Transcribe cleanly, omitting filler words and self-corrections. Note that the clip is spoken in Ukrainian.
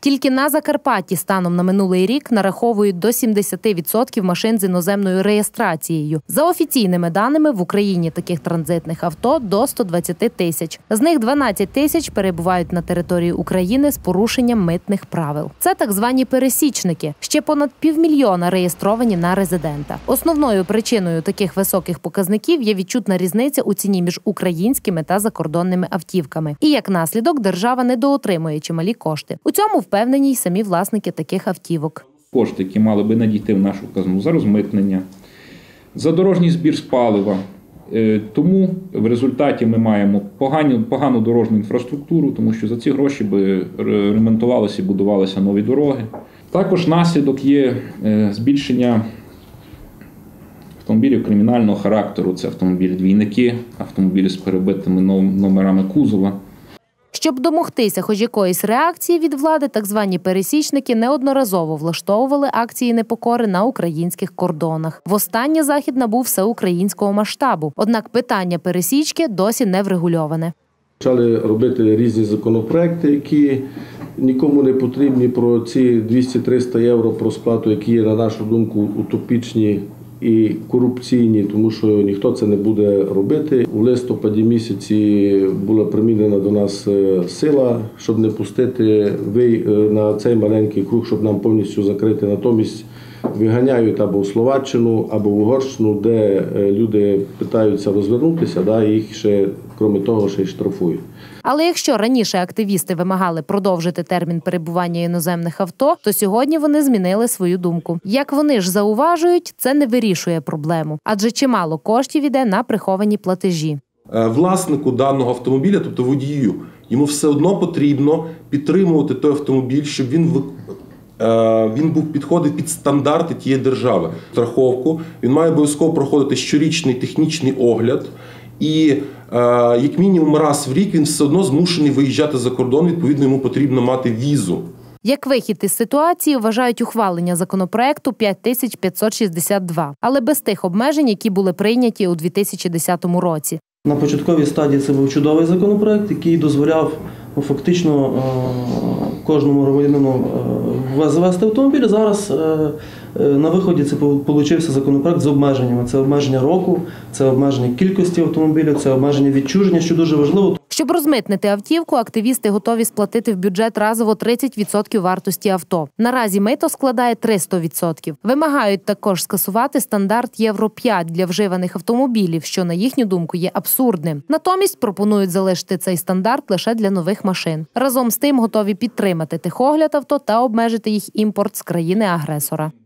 Тільки на Закарпатті станом на минулий рік нараховують до 70% машин з іноземною реєстрацією. За офіційними даними, в Україні таких транзитних авто до 120 тисяч. З них 12 тисяч перебувають на території України з порушенням митних правил. Це так звані пересічники. Ще понад 500 000 реєстровані на резидента. Основною причиною таких високих показників є відчутна різниця у ціні між українськими та закордонними автівками. І як наслідок держава недоотримує чималі кошти. У цьому впевнені й самі власники таких автівок. Кошти, які мали би надійти в нашу казну за розмитнення, за дорожній збір з палива. Тому в результаті ми маємо погану дорожню інфраструктуру, тому що за ці гроші би ремонтувалися і будувалися нові дороги. Також наслідок є збільшення автомобілів кримінального характеру. Це автомобілі-двійники, автомобілі з перебитими номерами кузова. Щоб домогтися хоч якоїсь реакції від влади, так звані пересічники неодноразово влаштовували акції непокори на українських кордонах. Востаннє захід набув всеукраїнського масштабу. Однак питання пересічки досі не врегульоване. Почали робити різні законопроекти, які нікому не потрібні, про ці 200-300 євро про сплату, які є, на нашу думку, утопічні і корупційні, тому що ніхто це не буде робити. У листопаді місяці була примінена до нас сила, щоб не пустити на цей маленький круг, щоб нам повністю закрити. Натомість виганяють або в Словаччину, або в Угорщину, де люди питаються розвернутися, і їх ще, крім того, ще й штрафують. Але якщо раніше активісти вимагали продовжити термін перебування іноземних авто, то сьогодні вони змінили свою думку. Як вони ж зауважують, це не вирішує проблему, адже чимало коштів іде на приховані платежі. Власнику даного автомобіля, тобто водію, йому все одно потрібно підтримувати той автомобіль, щоб він підходив під стандарти тієї держави. Страховку, він має обов'язково проходити щорічний технічний огляд. І як мінімум раз в рік він все одно змушений виїжджати за кордон, відповідно йому потрібно мати візу. Як вихід із ситуації вважають ухвалення законопроекту 5562, але без тих обмежень, які були прийняті у 2010 році. На початковій стадії це був чудовий законопроект, який дозволяв фактично кожному громадянину завести автомобіль. Зараз на виході це получився законопроект з обмеженнями. Це обмеження року, це обмеження кількості автомобілів, це обмеження відчуження, що дуже важливо. Щоб розмитнити автівку, активісти готові сплатити в бюджет разово 30% вартості авто. Наразі мито складає 300%. Вимагають також скасувати стандарт Євро-5 для вживаних автомобілів, що, на їхню думку, є абсурдним. Натомість пропонують залишити цей стандарт лише для нових машин. Разом з тим готові підтримати техогляд авто та обмежити їх імпорт з країни-агресора.